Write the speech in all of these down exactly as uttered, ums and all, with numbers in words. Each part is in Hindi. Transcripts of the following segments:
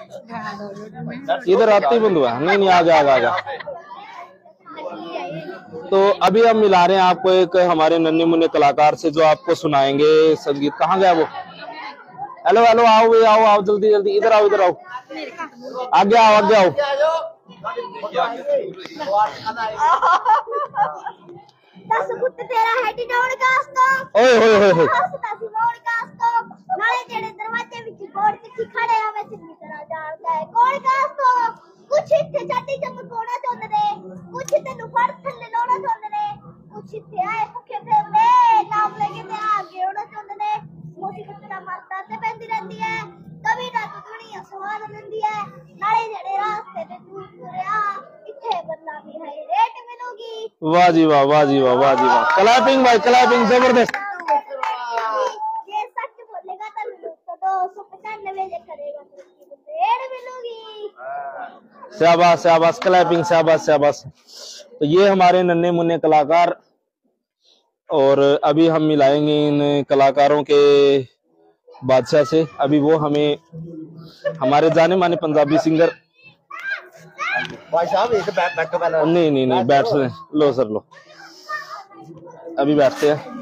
इधर आते ही बंद हुआ। नहीं नहीं, आगे आगे आगे। तो अभी हम मिला रहे हैं आपको एक हमारे नन्हे मुन्ने कलाकार से, जो आपको सुनाएंगे संगीत। कहाँ गया वो? हेलो हेलो, आओ भाई, आओ आओ, जल्दी जल्दी, इधर आओ इधर आओ, आगे आओ आगे आओ। ओए ओए ओए ओए, कुछ इत्थे चाटी चमकोना चाहते ने, कुछ तेनु फड़ थल्ले लाना चाहते ने, कुछ इत्थे आए भुखे फिरदे नाम लेके ते आगे होना चाहते ने। मोटी कट्टा मारता ते पैंदी रहती है, कभी ना तो दुनिया स्वाद लेंदी है। नाले जेड़े रास्ते ते दूर तुरया, इत्थे बंदा भी है रेट मिलूगी। वाह जी वाह, वाह जी वाह, वाह जी वाह। क्लैपिंग भाई, क्लैपिंग जबरदस्त। ये सच बोलेगा तो दो सौ पचानवे जे करेगा तो रेट मिलूगी। शाबाश शाबाश, क्लैपिंग, शाबाश शाबाश। तो ये हमारे नन्हे मुन्ने कलाकार, और अभी हम मिलाएंगे इन कलाकारों के बादशाह से। अभी वो हमें हमारे जाने माने पंजाबी सिंगर। भाई साहब एक बैठ बैठ पहले। नहीं नहीं नहीं, बैठ रहे, लो सर लो, अभी बैठते हैं।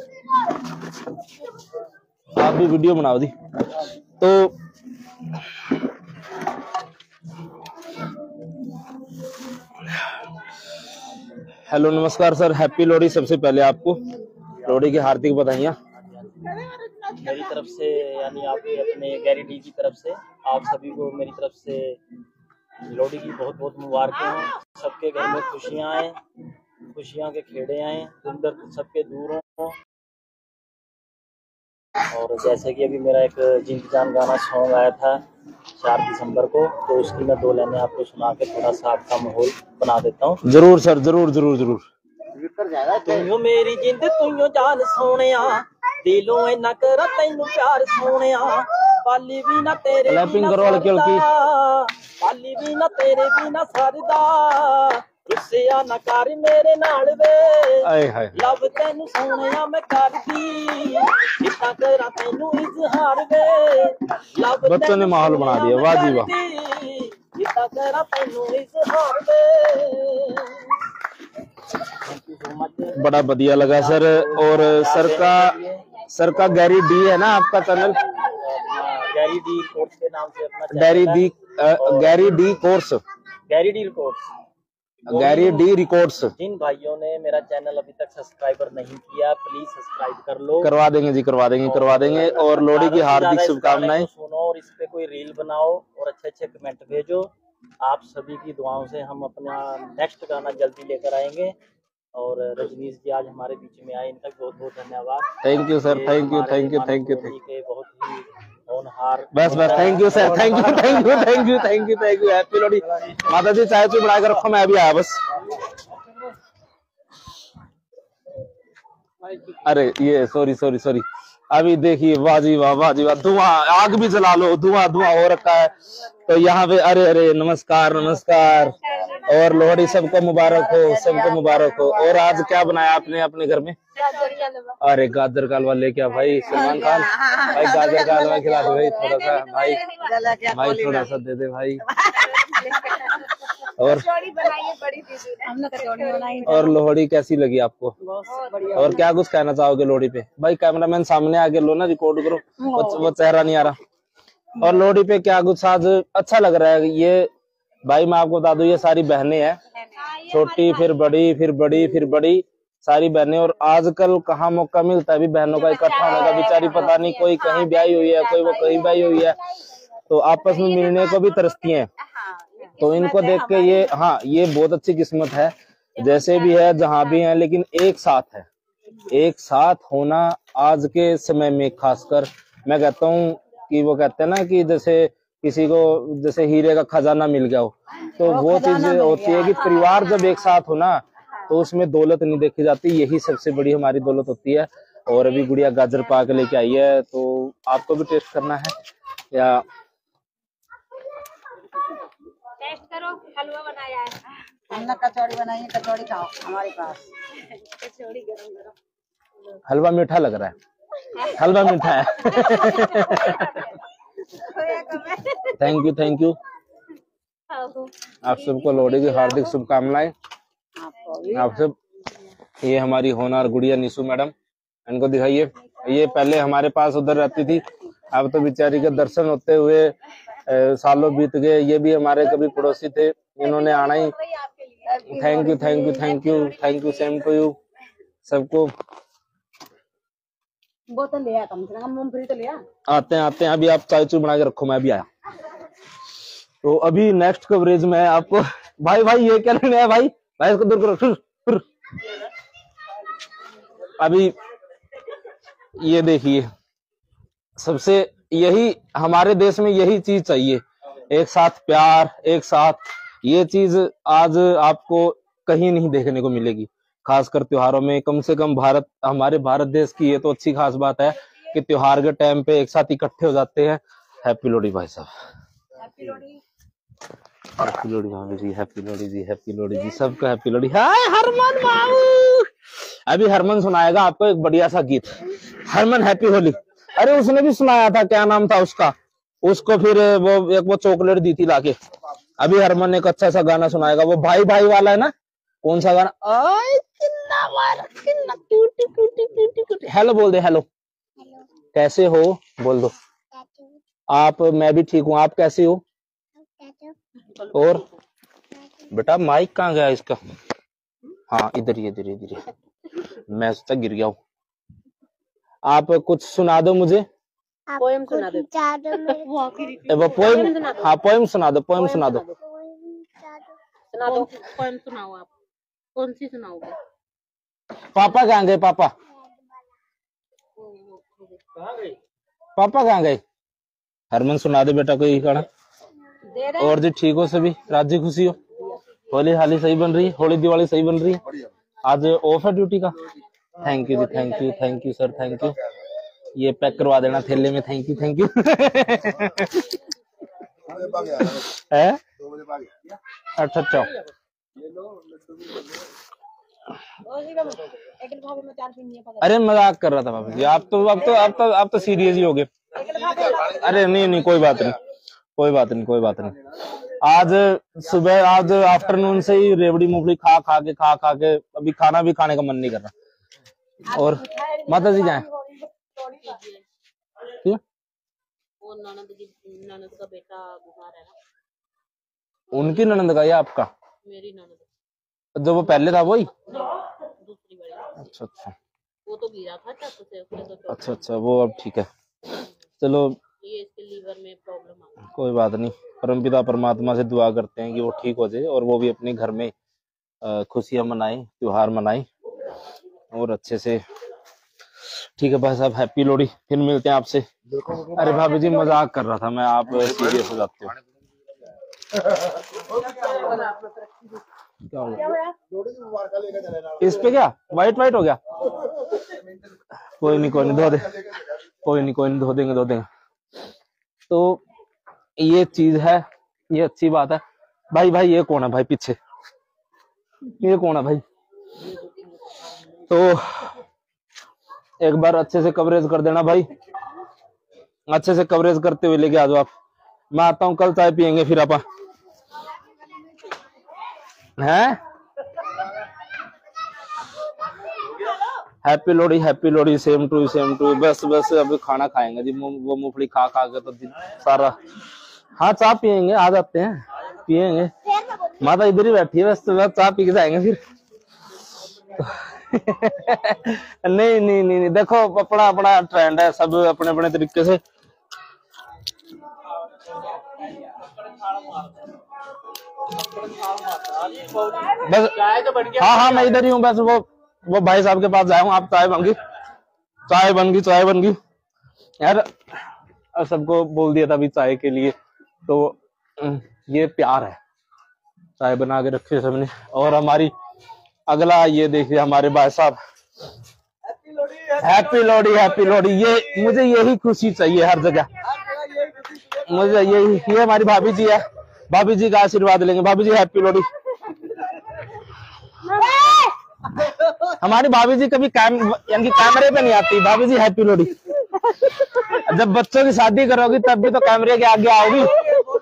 आप भी वीडियो बनाओ दी। तो हेलो नमस्कार सर, हैप्पी लोहड़ी। सबसे पहले आपको लोहड़ी की हार्दिक बधाइयाँ मेरी तरफ से, यानी आपके अपने गैरी डी की तरफ से आप सभी को मेरी तरफ से लोहड़ी की बहुत बहुत मुबारकें हों। सबके घर में खुशियाँ आए, खुशियाँ के खेड़े आए, दुख दर्द सबके दूर हों। और जैसे कि अभी मेरा एक जिंद जान गाना सॉन्ग आया था चार दिसंबर को, तो उसकी मैं दो लाइनें आपको सुना के थोड़ा सा आपका माहौल बना देता हूँ। जरूर सर, जरूर जरूर जरूर। तुइयो मेरी जिंद तुइयो जान सोनिया, दिलों इन्ना करा तैनू प्यार सोनिया, पाली भी ना तेरे क्लैपिंग करो हल्की हल्की, पाली भी ना तेरे बिना सरदा, रुसिया ना कर मेरे नाल वे, आए हाय लव तैनू सोनिया मैं करदी, इतना करा तैनू इजहार वे, लव बच्चों ने माहौल बना दिया। वाह जी वाह, इतना करा तैनू इजहार वे। बड़ा बढ़िया लगा सर। और सर का सर का गैरी डी है ना आपका चैनल? गैरी डी कोर्स के नाम से अपना Garry D Garry D course Garry D records Garry D records. जिन भाइयों ने मेरा चैनल अभी तक सब्सक्राइबर नहीं किया, प्लीज सब्सक्राइब कर लो। करवा देंगे जी, करवा देंगे करवा देंगे। और लोहड़ी की हार्दिक शुभकामनाएं। सुनो और इस पे कोई रील बनाओ और अच्छे अच्छे कमेंट भेजो। आप सभी की दुआओं से हम अपना नेक्स्ट गाना जल्दी लेकर आएंगे। और रजनीश जी आज हमारे बीच में आए, इनका बहुत बहुत धन्यवाद। Thank you sir, thank you thank you thank you thank you. बहुत ही होनहार, बस बस, thank you sir, thank you thank you thank you thank you thank you. Happy Lohri. माता जी चाय चू बना कर रखो, मैं अभी आया बस। अरे ये सॉरी सॉरी सॉरी, अभी देखिए, वाह जी वाह, वाह जी वाह। धुआं, आग भी जला लो, धुआं धुआं हो रखा है। तो यहाँ पे अरे अरे नमस्कार नमस्कार, और लोहड़ी सबको मुबारक हो, सबको मुबारक हो। और आज क्या बनाया आपने अपने घर में? अरे गाजर का हलवा लेके आ भाई, सलमान खान भाई, गाजर का हलवा खिला दे भाई थोड़ा सा भाई, भाई थोड़ा सा दे दे भाई। और और लोहड़ी कैसी लगी आपको? और क्या कुछ कहना चाहोगे लोहड़ी पे? भाई कैमरामैन सामने आके लो ना, रिकॉर्ड करो, वो चेहरा नहीं आ रहा। और लोहड़ी पे क्या कुछ आज अच्छा लग रहा है? ये भाई मैं आपको बता दूं, ये सारी बहनें हैं, छोटी फिर बड़ी फिर बड़ी फिर बड़ी, सारी बहनें। और आजकल कहाँ मौका मिलता है भी बहनों का इकट्ठा होने का? बेचारी पता नहीं, कोई कहीं ब्याही हुई है, कोई वो कहीं ब्याही हुई है, तो आपस में मिलने को भी तरसती हैं। तो इनको देख के ये, हाँ ये बहुत अच्छी किस्मत है, जैसे भी है जहां भी है, लेकिन एक साथ है। एक साथ होना आज के समय में खासकर, मैं कहता हूँ कि वो कहते हैं ना कि जैसे किसी को जैसे हीरे का खजाना मिल गया हो, तो वो चीज होती है कि परिवार जब एक साथ हो ना, तो उसमें दौलत नहीं देखी जाती, यही सबसे बड़ी हमारी दौलत होती है। और अभी गुड़िया गाजर पाक लेके आई है, तो आपको भी टेस्ट करना है या? टेस्ट करो, हलवा बनाया है हमने, कचौड़ी बनाई है, कचौड़ी खाओ हमारे पास। कचौड़ी गरम गरम। हलवा मीठा लग रहा है, हलवा मीठा है। Thank you thank you. आप सबको लोहड़ी की हार्दिक शुभकामनाएं। आप सब, ये हमारी होनहार गुड़िया निशु मैडम, इनको दिखाइए। ये पहले हमारे पास उधर रहती थी, अब तो बेचारी के दर्शन होते हुए ए, सालों बीत गए। ये भी हमारे कभी पड़ोसी थे, इन्होंने आना ही। Thank you thank you thank you thank you same to you सबको। बोतल ले आया, कम से कम मूंगफली तो ले आ। आते हैं आते हैं, अभी आप चाय चू बना के रखो, मैं भी आया। तो अभी नेक्स्ट कवरेज में आपको, भाई भाई ये क्या लेना है भाई, भाई इसको दूर करो। फिर, फिर। अभी ये देखिए, सबसे यही हमारे देश में यही चीज चाहिए, एक साथ प्यार, एक साथ। ये चीज आज आपको कहीं नहीं देखने को मिलेगी, खासकर त्योहारों में। कम से कम भारत, हमारे भारत देश की ये तो अच्छी खास बात है कि त्योहार के टाइम पे एक साथ इकट्ठे हो जाते हैं। हैप्पी लोहड़ी भाई साहब, हैप्पी लोहड़ी, हैप्पी लोहड़ी भाभी जी, हैप्पी लोहड़ी जी, हैप्पी लोहड़ी जी, सबका हैप्पी लोहड़ी। हाय हरमन बाबू, अभी हरमन सुनाएगा आपको एक बढ़िया सा गीत। हरमन हैप्पी होली। अरे उसने भी सुनाया था, क्या नाम था उसका, उसको फिर वो एक वो चॉकलेट दी थी लाके। अभी हरमन एक अच्छा सा गाना सुनाएगा, वो भाई भाई वाला है ना, कौन सा गाना। आय किन्ना मार किन्ना cutie cutie cutie cutie. Hello बोल दे, हेलो कैसे हो बोल दो आप। मैं भी ठीक हूँ, आप कैसे हो। और बेटा माइक कहाँ गया इसका। हाँ इधर ही इधर ही इधर ही, मैं सोचा गिर गया हूँ। आप कुछ सुना दो मुझे। पोएम सुना दो। ए, वो पोएम, हाँ पोएम सुना दो, पोएम सुना दो। सुना दो, पोएम सुनाओ आप। कौन सी सुनाओगे। पापा कहाँ गए, पापा पापा कहाँ गए। हरमन सुना दे बेटा कोई गाना। और जी ठीक हो सभी, राजी खुशी हो। होली हाली सही बन रही है, होली दिवाली सही बन रही है। आज ऑफ है ड्यूटी का। थैंक यू जी, thank you thank you sir, thank you. ये पैक करवा देना थैले में, थैंक यू थैंक यू। है अच्छा अच्छा। अरे मजाक कर रहा था बाबू जी, आप तो अब तो अब तो अब तो सीरियस ही हो गए। अरे नहीं नहीं कोई बात नहीं, कोई बात नहीं कोई बात नहीं। आज सुबह, आज आफ्टरनून से ही रेवड़ी मूंगफली खा खा के खा खा के अभी खाना भी खाने का मन नहीं कर रहा। और माता जी जाए क्यों, वो ननद की ननद का बेटा बीमार है ना। उनकी ननद का या आपका। मेरी ननद जो वो पहले था वही। दूसरी वाली। अच्छा अच्छा, वो तो गिरा था छत से, उसने तो अच्छा अच्छा, वो अब ठीक है। चलो ये इसके लीवर में प्रॉब्लम आ गई। कोई बात नहीं, परमपिता परमात्मा से दुआ करते हैं कि वो ठीक हो जाए और वो भी अपने घर में खुशियां मनाए, त्योहार मनाए और अच्छे से। ठीक है भाई साहब, हैप्पी लोहड़ी। फिर मिलते हैं आपसे। अरे भाभी जी मजाक कर रहा था मैं, आप सीरियस हो जाते हो। क्या हो गया इस पे, क्या वाइट वाइट हो गया। कोई नहीं कोई नहीं धो दे, कोई नहीं कोई नहीं धो देंगे धो देंगे। तो ये चीज है, ये अच्छी बात है। भाई भाई ये कौन है भाई पीछे, ये कौन है भाई। तो एक बार अच्छे से कवरेज कर देना भाई, अच्छे से कवरेज करते हुए लेके आ जाओ आप। मैं आता हूँ, कल चाय पियेंगे फिर आप हैं। Happy Lohri happy Lohri, same to same to. बस बस अभी खाना खाएंगे जी, वो मूंगफली खा खा के तो सारा। हाँ चाय पियेंगे, आ जाते हैं पियेंगे। माता इधर ही बैठी है, बस बस चाय पी के जाएंगे फिर। नहीं नहीं नहीं नहीं, देखो अपना अपना ट्रेंड है, सब अपने अपने तरीके से। बस हाँ हाँ मैं इधर ही हूँ, बस वो वो भाई साहब के पास जाऊँ। आप चाय बन गई, चाय बन गई, चाय बन गई यार। सबको बोल दिया था अभी चाय के लिए, तो ये प्यार है। चाय बना के रखे सबने। और हमारी अगला ये देखिए हमारे भाई साहब, हैप्पी लोहड़ी हैप्पी लोहड़ी। ये मुझे यही खुशी चाहिए हर जगह, मुझे यही। ये हमारी भाभी जी है, भाभी जी का आशीर्वाद लेंगे। भाभी जी हैप्पी लोहड़ी। हमारी भाभी जी कभी कैम यानी कैमरे पे नहीं आती। भाभी जी हैप्पी लोहड़ी। जब बच्चों की शादी करोगी तब भी तो कैमरे के आगे आओगी।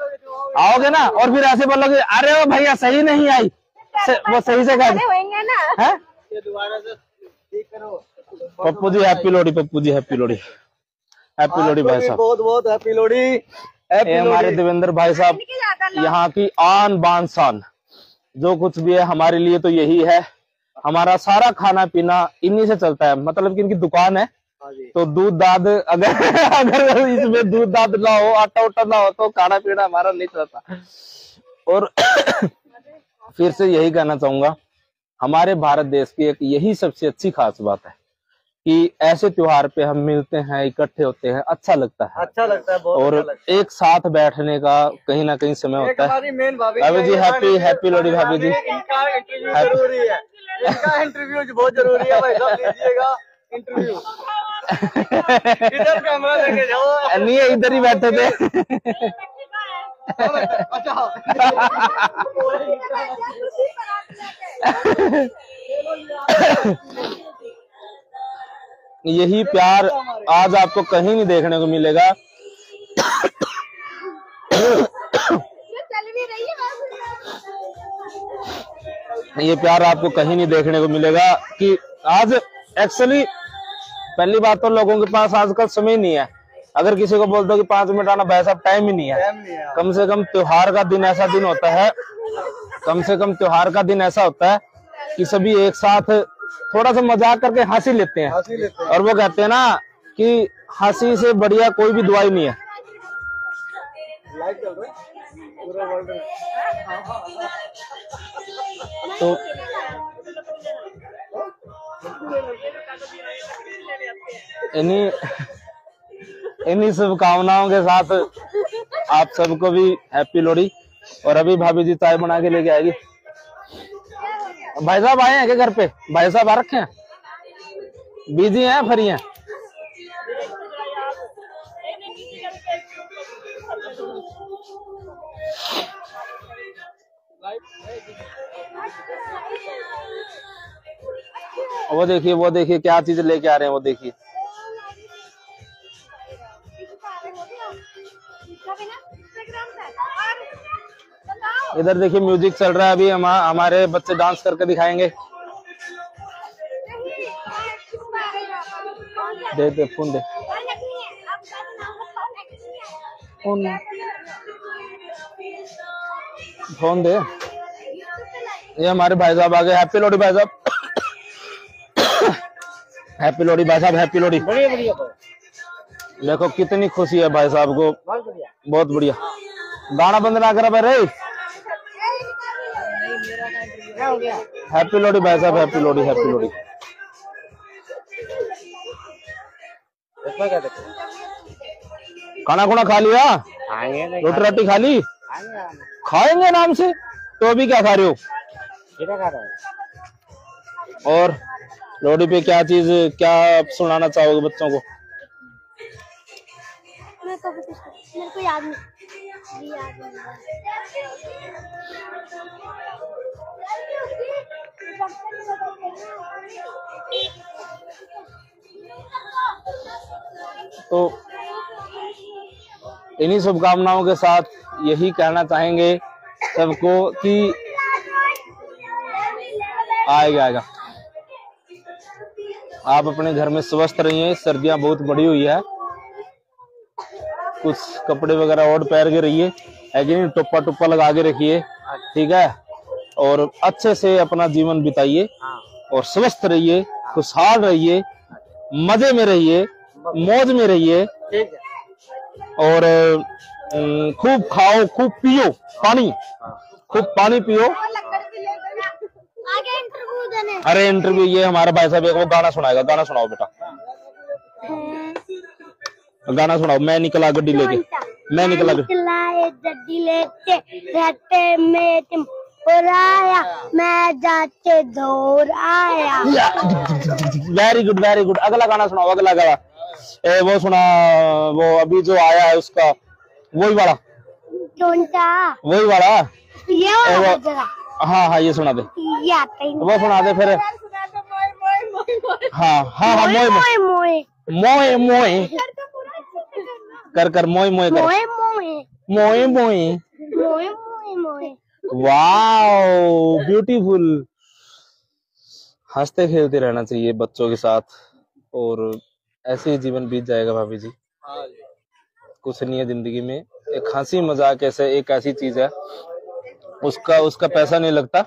आओगे ना और फिर ऐसे बोलोगे अरे वो भैया सही नहीं आई, वो सही से कह होंगे ना। है। दोबारा से ठीक करो। Pappu ji happy Lohri, Pappu ji happy Lohri, happy Lohri भाई साहब, बहुत बहुत हैप्पी लोहड़ी। ये हमारे देवेंद्र भाई साहब यहाँ की आन बान शान, जो कुछ भी है हमारे लिए तो यही है। हमारा सारा खाना पीना इन्हीं से चलता है, मतलब कि इनकी दुकान है तो दूध दाद अगर अगर इसमें दूध दाद ना हो, आटा उटा ना हो तो खाना पीना हमारा नहीं चलता। और फिर से यही कहना चाहूंगा, हमारे भारत देश की एक यही सबसे अच्छी खास बात है कि ऐसे त्योहार पे हम मिलते हैं, इकट्ठे होते हैं, अच्छा लगता है, अच्छा लगता है बहुत। और अच्छा लगता है। एक साथ बैठने का कहीं ना कहीं समय एक होता है। हमारी मेन भाभी भाभी जी हैप्पी हैप्पी लोहड़ी भाभी जी। इनका इंटरव्यू जरूरी है, इनका इंटरव्यू बहुत जरूरी है भाई साहब, लीजिएगा इंटरव्यू। इधर कैमरा लेके जाओ। नहीं इधर ही बैठे थे। अच्छा यही प्यार आज आपको कहीं नहीं देखने को मिलेगा। चल भी रही है। ये प्यार आपको कहीं नहीं देखने को मिलेगा कि आज एक्चुअली पहली बात तो लोगों के पास आजकल समय नहीं है। अगर किसी को बोल दो कि पांच मिनट आना, भाई साहब टाइम ही नहीं है। कम से कम त्योहार का दिन ऐसा दिन होता है, कम से कम त्योहार का दिन ऐसा होता है कि सभी एक साथ थोड़ा सा मजाक करके हंसी लेते हैं, हंसी लेते हैं। और वो कहते हैं ना कि हंसी से बढ़िया कोई भी दुआई नहीं है। लाइव चल रहा है पूरा वर्ल्ड में। तो इन्हीं इन्हीं शुभकामनाओं के साथ आप सबको भी हैप्पी लोहड़ी। और अभी भाभी जी चाय बना के लेके आएगी। भाई साहब आए हैं क्या घर पे? भाई साहब आ रखे हैं, बिजी हैं, फ्री हैं? वो देखिए वो देखिए क्या चीज लेके आ रहे हैं, वो देखिए। इधर देखिए म्यूजिक चल रहा है अभी, हम हमारे बच्चे डांस करके दिखाएंगे। दे दे फोन दे फोन फोन दे। ये हमारे भाई साहब आ गए। हैप्पी लोहड़ी भाई साहब। हैप्पी लोहड़ी भाई साहब, हैप्पी लोहड़ी। बढ़िया बढ़िया। देखो कितनी खुशी है भाई साहब को, बहुत बढ़िया। बहुत बढ़िया। गाना बंद ना करा भाई। क्या हो गया? हैप्पी लोहड़ी भाई साहब, हैप्पी लोहड़ी, हैप्पी लोहड़ी। इसमें क्या देखो? खाना खुना खा लिया? आएंगे रोटी रोटी खा ली? आएंगे। खाएंगे नाम से, तो अभी क्या खा रहे हो? क्या खा रहे हो? और लोहड़ी पे क्या चीज, क्या सुनाना चाहोगे बच्चों को? मेरे को भी कुछ मेरे को याद नहीं याद तो इन्हीं शुभकामनाओं के साथ यही कहना चाहेंगे सबको कि आएगा आएगा आप अपने घर में स्वस्थ रहिए। सर्दियां बहुत बड़ी हुई है, कुछ कपड़े वगैरह और पहन के रहिए, है कि नहीं, टुप्पा टुप्पा लगा के रखिए, ठीक है। और अच्छे से अपना जीवन बिताइए और स्वस्थ रहिए, खुशहाल रहिए, मजे में रहिए, मौज में रहिए, ठीक है। और अम, खूब खाओ, खूब पियो पानी, खूब पानी पियो। आगे इंटरव्यू देने। अरे इंटरव्यू, ये हमारा भाई साहब एक वो गाना सुनाएगा। गाना सुनाओ बेटा, गाना सुनाओ। मैं निकला गड्डी लेके, मैं निकला गड्डी लेके रहते में तुम और आया, मैं जाते दौड़ आया। Very good very good. अगला गाना सुनाओ, अगला गाना। ए, वो सुना, वो अभी जो आया है उसका, वही वाला, वही वाला, ये ए, वाला वो, जरा हाँ हाँ ये सुना दे, ये आता ही वो सुना दे फिर। हाँ हाँ हाँ मोए मोए मोए मोए मोए कर कर मोए मोए कर मोए मोए मोए मोए मोए वाओ ब्यूटीफुल। हंसते खेलते रहना चाहिए बच्चों के साथ, और ऐसे ही जीवन बीत जाएगा भाभी जी। कुछ नहीं है जिंदगी में, एक हंसी मजाक ऐसे एक ऐसी चीज है, उसका उसका पैसा नहीं लगता,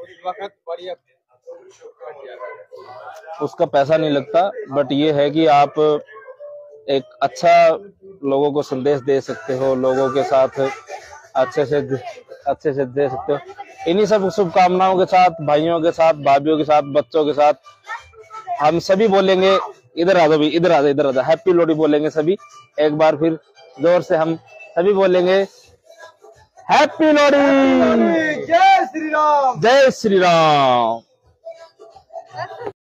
उसका पैसा नहीं लगता, बट ये है कि आप एक अच्छा लोगों को संदेश दे सकते हो, लोगों के साथ अच्छे से अच्छे से दे सकते हो। इन्हीं सब शुभकामनाओं के साथ, भाइयों के साथ, भाभीियों के साथ, बच्चों के साथ हम सभी बोलेंगे, इधर आ जाओ भी, इधर आ जाओ, इधर आ जाओ, हैप्पी लोहड़ी बोलेंगे सभी एक बार, फिर जोर से हम सभी बोलेंगे हैप्पी लोहड़ी। जय श्री राम, जय श्री राम।